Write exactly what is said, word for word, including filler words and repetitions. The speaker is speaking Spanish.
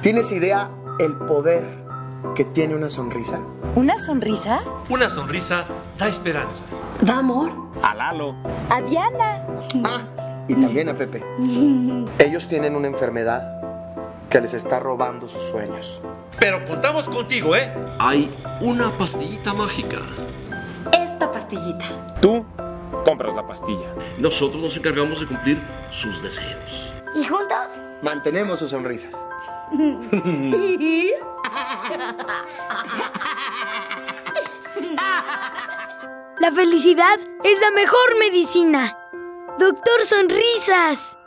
¿Tienes idea el poder que tiene una sonrisa? ¿Una sonrisa? Una sonrisa da esperanza. Da amor. A Lalo. A Diana. Ah, y también a Pepe. Ellos tienen una enfermedad que les está robando sus sueños. Pero contamos contigo, ¿eh? Hay una pastillita mágica. Esta pastillita. Tú compras la pastilla. Nosotros nos encargamos de cumplir sus deseos. ¿Y juntos? Mantenemos sus sonrisas. La felicidad es la mejor medicina. Doctor Sonrisas.